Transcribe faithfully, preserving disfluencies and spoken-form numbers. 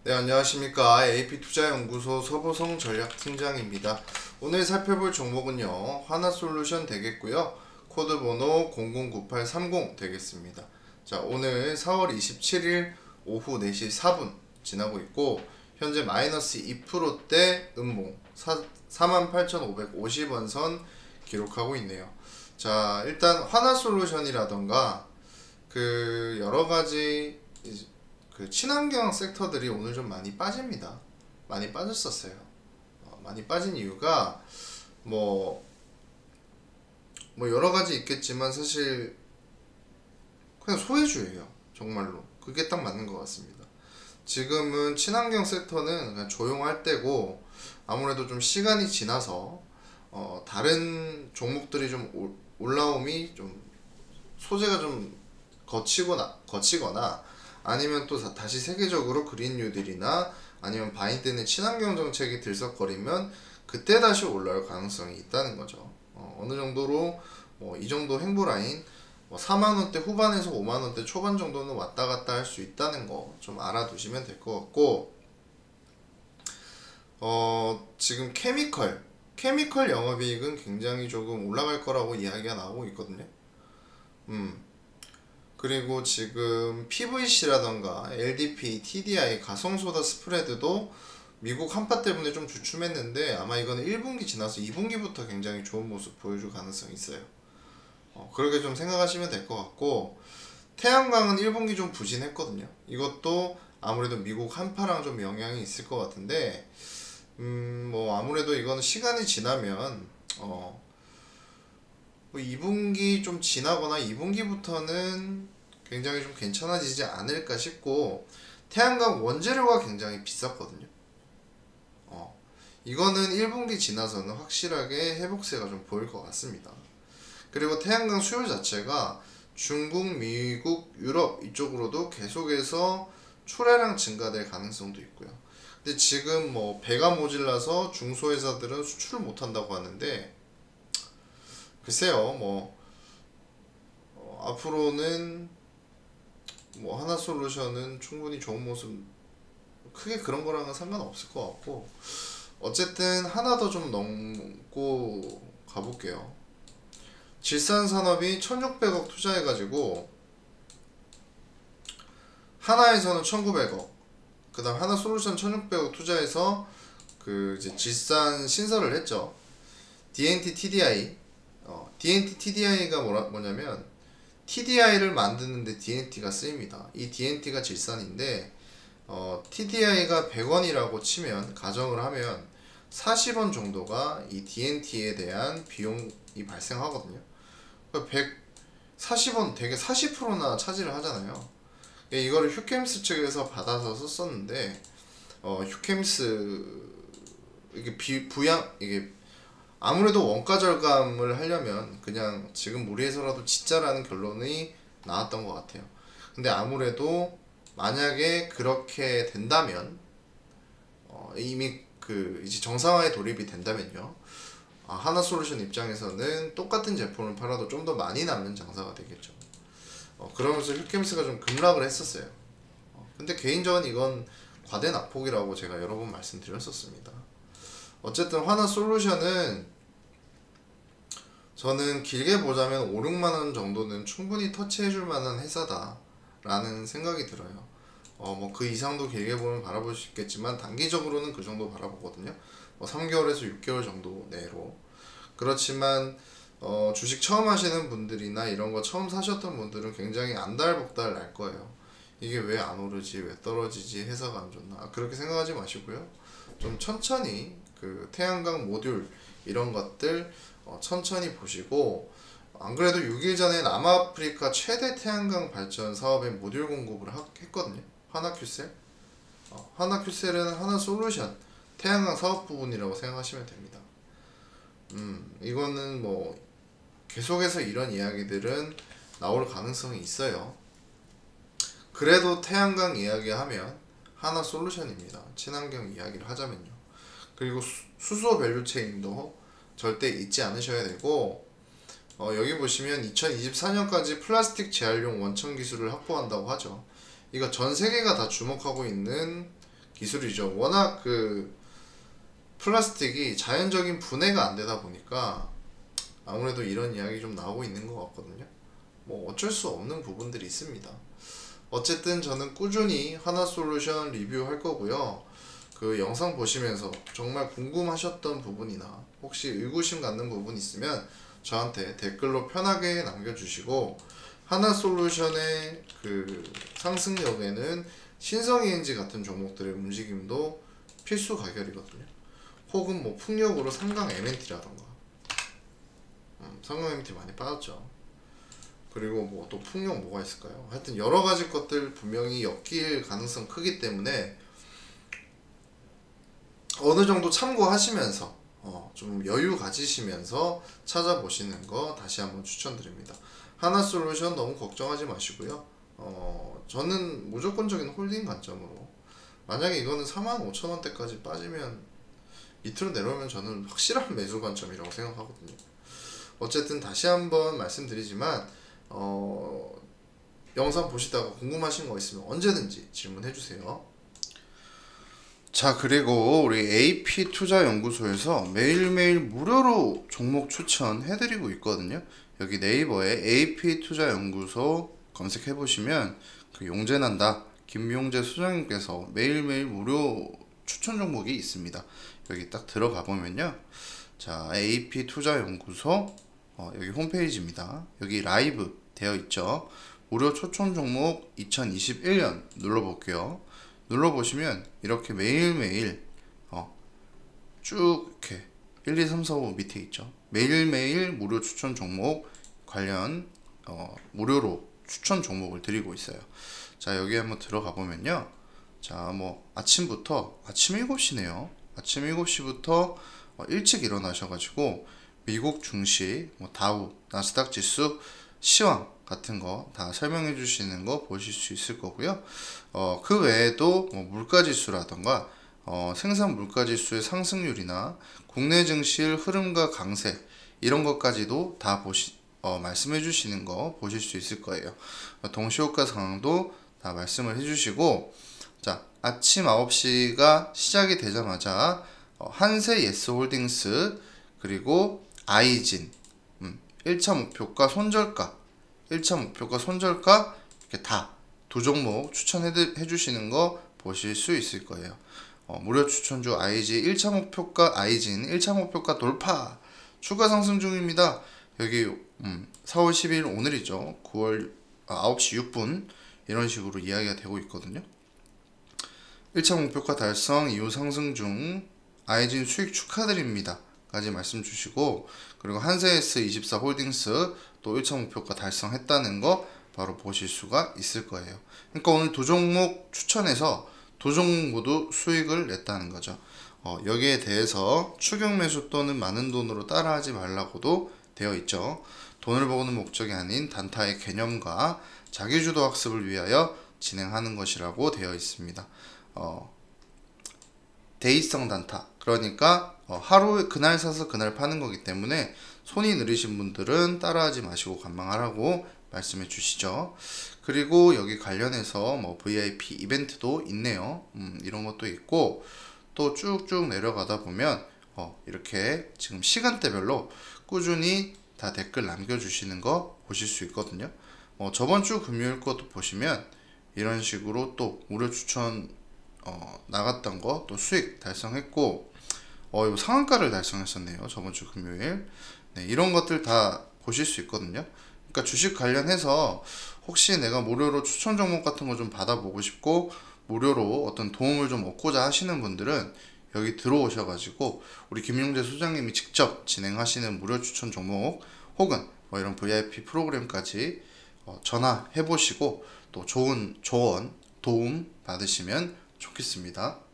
네, 안녕하십니까. 에이피투자연구소 서보성 전략팀장입니다. 오늘 살펴볼 종목은요, 하나솔루션 되겠고요. 코드번호 공공구팔삼공 되겠습니다. 자, 오늘 사월 이십칠일 오후 네 시 사 분 지나고 있고, 현재 마이너스 이 퍼센트대 음봉 사만 팔천오백오십 원 선 기록하고 있네요. 자, 일단 하나솔루션이라던가 그 여러가지 그 친환경 섹터들이 오늘 좀 많이 빠집니다. 많이 빠졌었어요. 어, 많이 빠진 이유가 뭐, 뭐 여러가지 있겠지만 사실 그냥 소외주예요. 정말로 그게 딱 맞는 것 같습니다. 지금은 친환경 섹터는 그냥 조용할 때고, 아무래도 좀 시간이 지나서 어, 다른 종목들이 좀 올라옴이 좀 소재가 좀 거치거나 거치거나 아니면 또 다시 세계적으로 그린 뉴딜이나 아니면 바이든의 친환경 정책이 들썩거리면 그때 다시 올라올 가능성이 있다는 거죠. 어, 어느 정도로 뭐 이 정도 행보 라인 뭐 사만 원대 후반에서 오만 원대 초반 정도는 왔다 갔다 할 수 있다는 거 좀 알아두시면 될 것 같고, 어, 지금 케미컬 케미컬 영업이익은 굉장히 조금 올라갈 거라고 이야기가 나오고 있거든요. 음. 그리고 지금 피브이씨라던가 엘디피, 티디아이, 가성소다 스프레드도 미국 한파 때문에 좀 주춤했는데, 아마 이거는 일 분기 지나서 이 분기부터 굉장히 좋은 모습 보여줄 가능성이 있어요. 어, 그렇게 좀 생각하시면 될 것 같고, 태양광은 일 분기 좀 부진했거든요. 이것도 아무래도 미국 한파랑 좀 영향이 있을 것 같은데, 음, 뭐 아무래도 이거는 시간이 지나면 어, 뭐 이 분기 좀 지나거나 이 분기부터는 굉장히 좀 괜찮아지지 않을까 싶고, 태양광 원재료가 굉장히 비쌌거든요. 어, 이거는 일 분기 지나서는 확실하게 회복세가 좀 보일 것 같습니다. 그리고 태양광 수요 자체가 중국, 미국, 유럽 이쪽으로도 계속해서 출하량 증가될 가능성도 있고요. 근데 지금 뭐 배가 모질라서 중소회사들은 수출을 못한다고 하는데, 글쎄요, 뭐 어, 앞으로는 뭐 하나솔루션은 충분히 좋은 모습, 크게 그런 거랑은 상관없을 것 같고, 어쨌든 하나 더 좀 넘고 가볼게요. 질산산업이 천육백억 투자해가지고 하나에서는 천구백억, 그 다음 하나솔루션 천육백억 투자해서 그 이제 질산 신설을 했죠. 디엔티 티디아이. 어, 디엔티 티디아이가 뭐라, 뭐냐면 티디아이를 만드는데 디엔티가 쓰입니다. 이 디엔티가 질산인데, 어, 티디아이가 백 원이라고 치면, 가정을 하면 사십 원 정도가 이 디엔티에 대한 비용이 발생하거든요. 백사십 원 되게 사십 퍼센트나 차지를 하잖아요. 이거를 휴캠스 측에서 받아서 썼었는데, 어, 휴캠스 이게 비, 부양 이게 아무래도 원가 절감을 하려면 그냥 지금 무리해서라도 짓자라는 결론이 나왔던 것 같아요. 근데 아무래도 만약에 그렇게 된다면, 어, 이미 그 이제 정상화에 돌입이 된다면요, 아, 하나솔루션 입장에서는 똑같은 제품을 팔아도 좀 더 많이 남는 장사가 되겠죠. 어, 그러면서 휴캠스가 좀 급락을 했었어요. 어, 근데 개인적으로 이건 과대 낙폭이라고 제가 여러 번 말씀드렸었습니다. 어쨌든 하나솔루션은 저는 길게 보자면 오, 육만 원 정도는 충분히 터치해줄 만한 회사다 라는 생각이 들어요. 어, 뭐 그 이상도 길게 보면 바라볼 수 있겠지만, 단기적으로는 그 정도 바라보거든요. 뭐 삼 개월에서 육 개월 정도 내로. 그렇지만 어, 주식 처음 하시는 분들이나 이런 거 처음 사셨던 분들은 굉장히 안달복달 날 거예요. 이게 왜 안 오르지, 왜 떨어지지, 회사가 안 좋나, 아, 그렇게 생각하지 마시고요. 좀 천천히 그 태양광 모듈 이런 것들 어, 천천히 보시고, 안 그래도 육 일 전에 남아프리카 최대 태양광 발전 사업에 모듈 공급을 하, 했거든요. 하나큐셀. 어, 하나큐셀은 하나솔루션 태양광 사업 부분이라고 생각하시면 됩니다. 음, 이거는 뭐 계속해서 이런 이야기들은 나올 가능성이 있어요. 그래도 태양광 이야기하면 하나솔루션입니다. 친환경 이야기를 하자면요. 그리고 수, 수소 밸류체인도 절대 잊지 않으셔야 되고, 어, 여기 보시면 이천이십사 년까지 플라스틱 재활용 원천 기술을 확보한다고 하죠. 이거 전 세계가 다 주목하고 있는 기술이죠. 워낙 그 플라스틱이 자연적인 분해가 안 되다 보니까 아무래도 이런 이야기 좀 나오고 있는 것 같거든요. 뭐 어쩔 수 없는 부분들이 있습니다. 어쨌든 저는 꾸준히 하나솔루션 리뷰할 거고요. 그 영상 보시면서 정말 궁금하셨던 부분이나 혹시 의구심 갖는 부분 있으면 저한테 댓글로 편하게 남겨주시고, 하나솔루션의 그 상승력에는 신성이엔지 같은 종목들의 움직임도 필수 가결이거든요. 혹은 뭐 풍력으로 삼강 엠엔티라던가, 음, 삼강 엠엔티 많이 빠졌죠. 그리고 뭐 또 풍력 뭐가 있을까요? 하여튼 여러 가지 것들 분명히 엮일 가능성 크기 때문에 어느 정도 참고하시면서 어, 좀 여유 가지시면서 찾아보시는 거 다시 한번 추천드립니다. 하나솔루션 너무 걱정하지 마시고요. 어, 저는 무조건적인 홀딩 관점으로, 만약에 이거는 사만 오천 원대까지 빠지면 밑으로 내려오면 저는 확실한 매수 관점이라고 생각하거든요. 어쨌든 다시 한번 말씀드리지만 어, 영상 보시다가 궁금하신 거 있으면 언제든지 질문해 주세요. 자, 그리고 우리 에이피투자연구소에서 매일매일 무료로 종목 추천해드리고 있거든요. 여기 네이버에 에이피투자연구소 검색해보시면 그 용재난다 김용재 소장님께서 매일매일 무료 추천 종목이 있습니다. 여기 딱 들어가 보면요, 자, 에이피투자연구소 어, 여기 홈페이지입니다. 여기 라이브 되어 있죠. 무료 추천 종목 이천이십일 년 눌러볼게요. 눌러보시면 이렇게 매일매일 어, 쭉 이렇게 일, 이, 삼, 사, 오 밑에 있죠. 매일매일 무료 추천 종목 관련 어, 무료로 추천 종목을 드리고 있어요. 자, 여기 한번 들어가 보면요, 자, 뭐 아침부터 아침 일곱 시네요. 아침 일곱 시부터 어, 일찍 일어나셔가지고 미국 증시, 뭐 다우, 나스닥 지수, 시황 같은 거 다 설명해 주시는 거 보실 수 있을 거고요. 어, 그 외에도 뭐 물가지수라던가 어, 생산 물가지수의 상승률이나 국내 증시의 흐름과 강세, 이런 것까지도 다 보시, 어, 말씀해 주시는 거 보실 수 있을 거예요. 어, 동시효과 상황도 다 말씀을 해 주시고, 자, 아침 아홉 시가 시작이 되자마자 어, 한세 예스홀딩스 그리고 아이진, 음, 일 차 목표가 손절가, 일 차 목표가 손절가, 이렇게 다 두 종목 추천해 주시는 거 보실 수 있을 거예요. 어, 무료 추천주 아이지 일 차 목표가 아이진 일 차 목표가 돌파, 추가 상승 중입니다. 여기 음, 사월 십일 오늘이죠. 구월 아, 아홉 시 육 분 이런 식으로 이야기가 되고 있거든요. 일 차 목표가 달성 이후 상승 중, 아이진 수익 축하드립니다 까지 말씀 주시고, 그리고 한세에스 이십사 홀딩스 또 일 차 목표가 달성했다는 거 바로 보실 수가 있을 거예요. 그러니까 오늘 두 종목 추천해서 두 종목 모두 수익을 냈다는 거죠. 어, 여기에 대해서 추격 매수 또는 많은 돈으로 따라하지 말라고도 되어 있죠. 돈을 버는 목적이 아닌 단타의 개념과 자기주도 학습을 위하여 진행하는 것이라고 되어 있습니다. 어, 데이성 단타, 그러니까 어, 하루에 그날 사서 그날 파는 거기 때문에 손이 느리신 분들은 따라하지 마시고 관망하라고 말씀해 주시죠. 그리고 여기 관련해서 뭐 브이아이피 이벤트도 있네요. 음, 이런 것도 있고, 또 쭉쭉 내려가다 보면 어, 이렇게 지금 시간대별로 꾸준히 다 댓글 남겨주시는 거 보실 수 있거든요. 어, 저번 주 금요일 것도 보시면 이런 식으로 또 무료 추천 어, 나갔던 거 또 수익 달성했고, 어, 이거 상한가를 달성했었네요. 저번 주 금요일. 네, 이런 것들 다 보실 수 있거든요. 그러니까 주식 관련해서 혹시 내가 무료로 추천 종목 같은 거 좀 받아보고 싶고 무료로 어떤 도움을 좀 얻고자 하시는 분들은 여기 들어오셔가지고 우리 김용재 소장님이 직접 진행하시는 무료 추천 종목 혹은 뭐 이런 브이아이피 프로그램까지 어, 전화해 보시고 또 좋은 조언, 도움 받으시면 좋겠습니다.